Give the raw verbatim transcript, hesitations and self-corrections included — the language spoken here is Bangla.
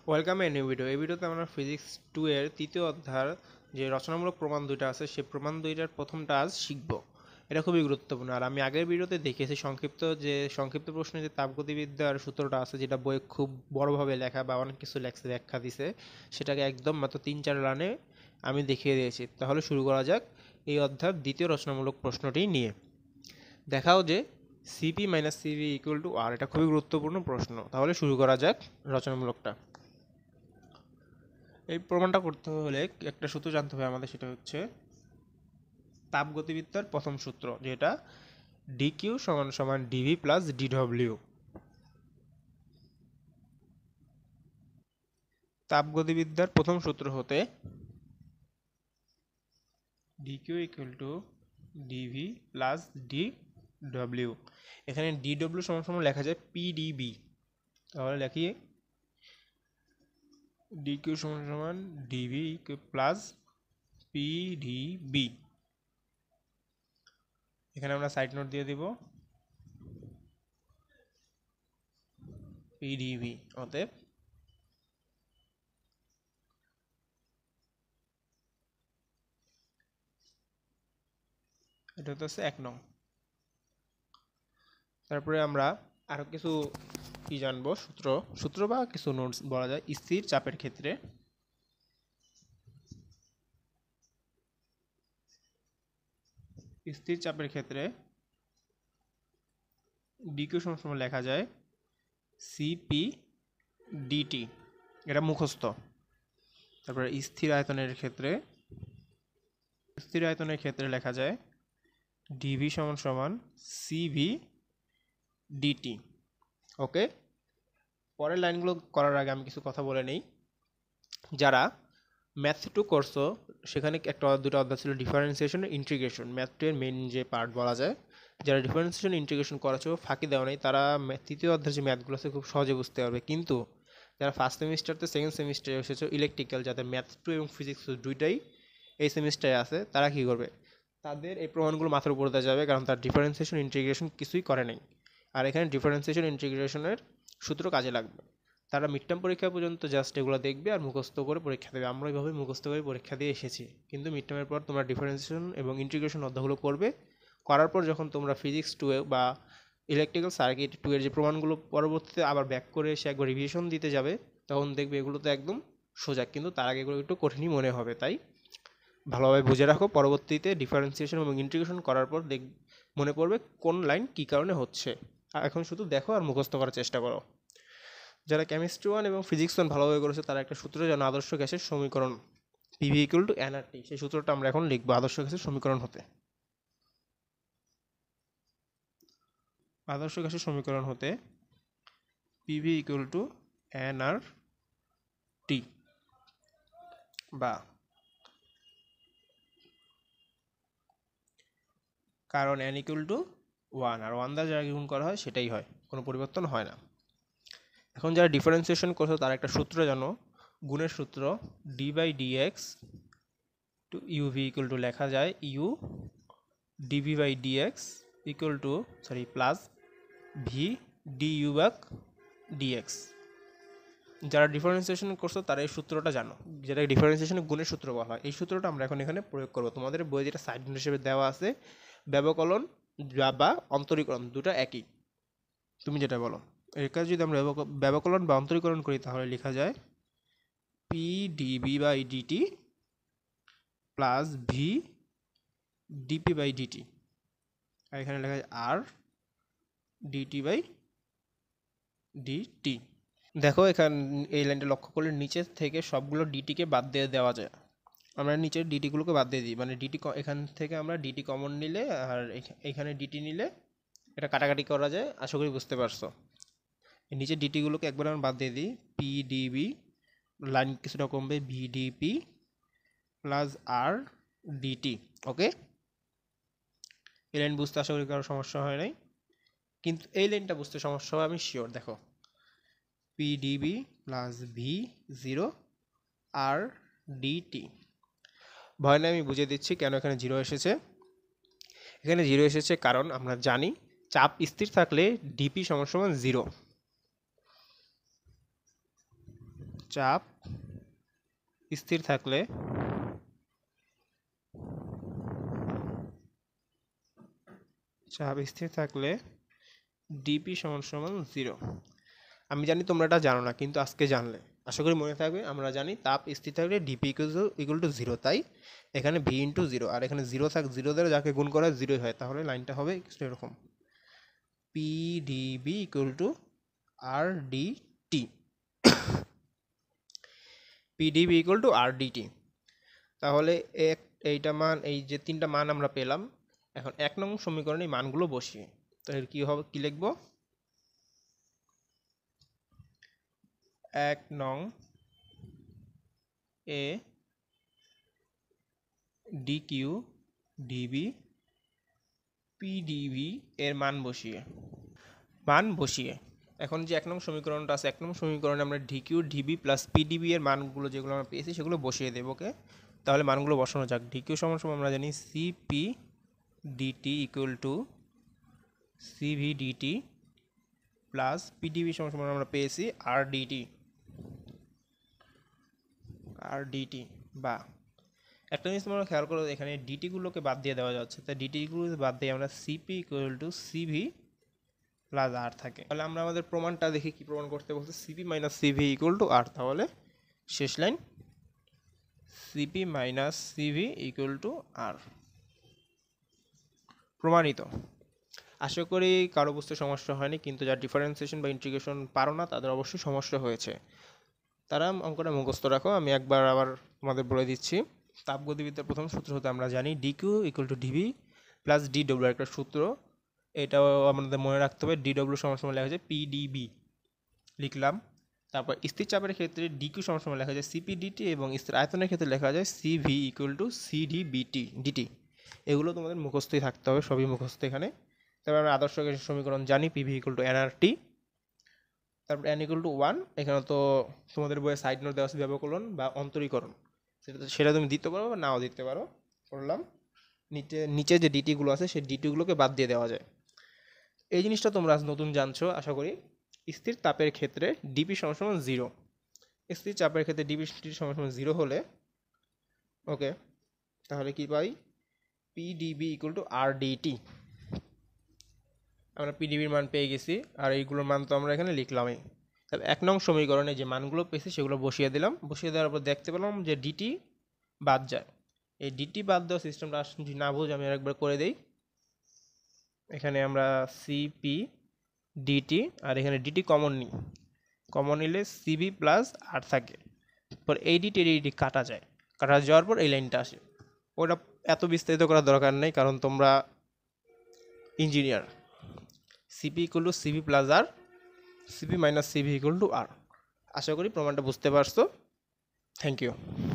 Welcome a new video. এই ভিডিওতে আমরা ফিজিক্স টু এর তৃতীয় অধ্যায় যে রচনামূলক প্রমাণ দুইটা আছে সেই প্রমাণ দুইটার প্রথমটা আজ শিখব। এটা খুবই গুরুত্বপূর্ণ। আর আমি আগের ভিডিওতে দেখিয়েছি সংক্ষিপ্ত যে সংক্ষিপ্ত প্রশ্নে যে তাপগতিবিদ্যার সূত্রটা আছে, যেটা বইয়ে খুব বড়ভাবে লেখা বা অনেক কিছু লেখছে ব্যাখ্যা দিছে, সেটাকে একদম মাত্র তিন চার লাইনে আমি দেখিয়ে দিয়েছি। তাহলে শুরু করা যাক এই অধ্যায়ের দ্বিতীয় রচনামূলক প্রশ্নটি নিয়ে। দেখাও যে CP minus CV equal to R. এটা খুবই গুরুত্বপূর্ণ প্রশ্ন। তাহলে শুরু করা যাক রচনামূলকটা। এই প্রমাণটা করতে হলে একটা সূত্র জানতে হবে আমাদের, সেটা হচ্ছে তাপগতিবিদ্যার প্রথম সূত্র, যেটা ডিকিউ সমান সমান ডিভি প্লাস ডিডব্লিউ। তাপগতিবিদ্যার প্রথম সূত্র হতে dQ equal to DV plus ডিডব্লিউ। এখানে ডিডব্লিউ সমান সমান লেখা যায় পিডিবি। তাহলে লেখি ডিকিউ সমান সমান ডিভি প্লাস পিডিবি। এখানে আমরা সাইড নোট দিয়ে দিব পিডিবি। অতএব এটা হচ্ছে এক নং। তারপরে আমরা আরো কিছু কি জানবো, সূত্র সূত্র বা কিছু নোটস বলা যায়। স্থির চাপের ক্ষেত্রে স্থির চাপের ক্ষেত্রে ডিকিউ সমান সমান লেখা যায় সিপি ডিটি। এটা মুখস্থ। তারপরে স্থির আয়তনের ক্ষেত্রে স্থির আয়তনের ক্ষেত্রে লেখা যায় ডিভি সমান সমান সিভি ডিটি। ওকে, পরের লাইনগুলো করার আগে আমি কিছু কথা বলে নেই। যারা ম্যাথ টু করছো, সেখানে একটা দুটো অধ্যায় ছিল ডিফারেন্সিয়েশন ইন্টিগ্রেশন, ম্যাথ টু এর মেন যে পার্ট বলা যায়। যারা ডিফারেন্সিয়েশন ইন্টিগ্রেশন করেছো, ফাঁকি দেওয়া নেই, তারা তৃতীয় অধ্যায়ের যে ম্যাথগুলো আছে খুব সহজে বুঝতে পারবে। কিন্তু যারা ফার্স্ট সেমিস্টারতে সেকেন্ড সেমিস্টারে এসেছো ইলেকট্রিক্যাল, যাদের ম্যাথ টু এবং ফিজিক্স দুইটাই এই সেমিস্টারে আছে, তারা কী করবে? তাদের এই প্রমাণগুলো মাথার উপর দেওয়া যাবে, কারণ তার ডিফারেন্সিয়েশন ইন্টিগ্রেশন কিছুই করে নেই। আর এখানে ডিফারেন্সিয়েশন ইন্টিগ্রেশনের সূত্র কাজে লাগবে। তারা মিড টার্ম পরীক্ষা পর্যন্ত জাস্ট এগুলো দেখবে আর মুখস্থ করে পরীক্ষা দেবে। আমরা এইভাবে মুখস্থ করে পরীক্ষা দিয়ে এসেছি। কিন্তু মিড টার্মের পর তোমরা ডিফারেন্সিয়েশন এবং ইন্টিগ্রেশন অধ্যায়গুলো করবে। করার পর যখন তোমরা ফিজিক্স টু বা ইলেকট্রিক্যাল সার্কিট টু এর যে প্রমাণগুলো পরবর্তীতে আবার ব্যাক করে এসে একবার রিভিশন দিতে যাবে, তখন দেখবে এগুলো তো একদম সোজা, কিন্তু তার আগে এগুলো একটু কঠিনই মনে হবে। তাই ভালোভাবে বুঝে রাখো, পরবর্তীতে ডিফারেন্সিয়েশন এবং ইন্টিগ্রেশন করার পর দেখ মনে পড়বে কোন লাইন কী কারণে হচ্ছে। আর এখন শুধু দেখো আর মুখস্থ করার চেষ্টা করো। যারা কেমিস্ট্রি ওয়ান এবং ফিজিক্স ওয়ান ভালোভাবে করেছে, তারা একটা সূত্র যেন আদর্শ গ্যাসের সমীকরণ পিভি ইকুয়াল টু এনআরটি, সেই সূত্রটা আমরা এখন লিখবো আদর্শ গ্যাসের সমীকরণ হতে। আদর্শ গ্যাসের সমীকরণ হতে পিভি ইকুয়াল টু এনআরটি, বা কারণ এন ইকুয়াল টু ওয়ান, আর ওয়ান দ্বারা যারা গুণ করা হয় সেটাই হয়, কোনো পরিবর্তন হয় না। এখন যারা ডিফারেন্সিয়েশন করছো, তার একটা সূত্র জানো, গুণের সূত্র D by DX to UV equal to লেখা যায় U DV by DX equal to sorry plus V D U by DX. যারা ডিফারেন্সিয়েশন করছো তারা এই সূত্রটা জানো, যেটা ডিফারেন্সিয়েশনের গুণের সূত্র বলা হয়। এই সূত্রটা আমরা এখন এখানে প্রয়োগ করবো। তোমাদের বই যেটা সাইড নোট হিসেবে দেওয়া আছে, ব্যবকলন বা অন্তরীকরণ দুটো একই, তুমি যেটা বলো। এর কাছে যদি আমরা ব্যবকলন বা অন্তরীকরণ করি, তাহলে লেখা যায় P DB by DT plus V DP by DT, আর এখানে লেখা যায় আর ডিটি বাই ডিটি। দেখো এখান এই লাইনটা লক্ষ্য করলে নিচের থেকে সবগুলো ডিটিকে বাদ দিয়ে দেওয়া যায়। আমরা নিচের ডিটিগুলোকে বাদ দিয়ে দিই, মানে ডিটি এখান থেকে আমরা ডিটি কমন নিলে আর এখানে ডিটি নিলে এটা কাটাকাটি করা যায়। আশা করি বুঝতে পারছো। নিচের ডিটিগুলোকে একবার আমরা বাদ দিয়ে দিই, পি ডিবি লাইন কিছুটা কমবে, ভিডিপি প্লাস আর ডিটি। ওকে, এই লাইন বুঝতে আশা করি কারো সমস্যা হয় নাই, কিন্তু এই লাইনটা বুঝতে সমস্যা হবে আমি শিওর। দেখো পিডিবি প্লাস ভি জিরো আর ডিটি। ভয় নয়, আমি বুঝিয়ে দিচ্ছি কেন এখানে জিরো এসেছে। এখানে জিরো এসেছে কারণ আমরা জানি চাপ স্থির থাকলে ডিপি সমান সমান জিরো। চাপ স্থির থাকলে চাপ স্থির থাকলে ডিপি সমান সমান জিরো। আমি জানি তোমরা এটা জানো না, কিন্তু আজকে জানলে আশা করি মনে থাকবে। আমরা জানি তাপ স্থির থাকলে ডিপি ইকুয়াল টু জিরো, তাই এখানে ভি ইন্টু জিরো, আর এখানে জিরো থাক জিরো দ্বারা যাকে গুণ করা জিরোই হয়, তাহলে লাইনটা হবে এরকম, পি ডিবি ইকুয়াল টু আর D T, PDB equal to আর ডিটি। তাহলে এক এইটা মান, এই যে তিনটা মান আমরা পেলাম, এখন এক নং সমীকরণে এই মানগুলো বসিয়ে, তো এর কি হবে, কি লিখব, এক নং এ ডি কিউ ডিবি পিডিবি এর মান বসিয়ে মান বসিয়ে এখন যে এক নং সমীকরণটা আছে, এক নং সমীকরণে আমরা ডিকিউ ডিবি প্লাস পিডিবি এর মানগুলো যেগুলো আমরা পেয়েছি সেগুলো বসিয়ে দেবো। ওকে, তাহলে মানগুলো বসানো যাক। ডিকিউ সমান সমান আমরা জানি CP DT equal to CV DT plus PDB সমান সমান আমরা পেয়েছি আর ডিটি আর ডিটি বা একটা জিনিস তোমরা খেয়াল করো, এখানে ডিটিগুলোকে বাদ দিয়ে দেওয়া যাচ্ছে, তাই ডিটিগুলো বাদ দিয়ে আমরা CP equal to CV plus আর থাকে। তাহলে আমরা আমাদের প্রমাণটা দেখি কি প্রমাণ করতে বলছে, CP minus CV equal to আর। তাহলে শেষ line CP minus CV equal to আর, প্রমাণিত। আশা করি কারো বুঝতে সমস্যা হয়নি, কিন্তু যারা ডিফারেন্সিয়েশন বা ইন্টিগ্রেশন পারো না তাদের অবশ্যই সমস্যা হয়েছে, তারা অঙ্কটা মুখস্থ রাখো। আমি একবার আবার তোমাদের বলে দিচ্ছি। তাপগতিবিদ্যার প্রথম সূত্র হতে আমরা জানি DQ equal to DV plus DW, একটা সূত্র, এটাও আমাদের মনে রাখতে হবে। ডিডব্লিউ সমান সমান লেখা যায় পিডিবি লিখলাম। তারপর স্থির চাপের ক্ষেত্রে ডিকিউ সমান সমান লেখা যায় সিপিডিটি, এবং স্থির আয়তনের ক্ষেত্রে লেখা যায় CV equal to CDBT DT. এগুলো তোমাদের মুখস্থই থাকতে হবে, সবই মুখস্থ এখানে। তারপর আমরা আদর্শ গ্যাসের সমীকরণ জানি, পিভি ইকুয়াল টু এনআরটি। তারপর এন ইকুয়াল টু ওয়ান, এখানে তো তোমাদের বইয়ে সাইড নোট দেওয়া আছে ব্যবকলন বা অন্তরীকরণ, সেটা সেটা তুমি দিতে পারো বা নাও দিতে পারো। করলাম নিচে নিচে যে ডিটিগুলো আছে সেই ডিটিগুলোকে বাদ দিয়ে দেওয়া যায়। এই জিনিসটা তোমরা আজ নতুন জানছো আশা করি। স্থির তাপের ক্ষেত্রে ডিপি সমান সমান জিরো, স্থির চাপের ক্ষেত্রে ডিপি সমান সমান জিরো হলে, ওকে, তাহলে কি পাই, পিডিবি ইকুয়াল টু আর ডিটি। আমরা পিডিবির মান পেয়ে গেছি, আর এইগুলোর মান তো আমরা এখানে লিখলামই। তবে এক নং সমীকরণে যে মানগুলো পেয়েছি সেগুলো বসিয়ে দিলাম। বসিয়ে দেওয়ার পর দেখতে পেলাম যে ডিটি বাদ যায়। এই ডিটি বাদ দেওয়া সিস্টেমটা যদি না বুঝ আমি আরেকবার করে দিই। এখানে আমরা সিপি ডিটি আর এখানে ডিটি কমন নিই, কমন নিলে সিবি প্লাস আর থাকে। পর এই ডিটি এই ডিটি কাটা যায়, কাটা যাওয়ার পর এই লাইনটা আসে। ওটা এত বিস্তারিত করার দরকার নেই, কারণ তোমরা engineer. CP equal to CV plus আর, CP minus CV equal to আর। আশা করি প্রমাণটা বুঝতে পারছো। Thank you.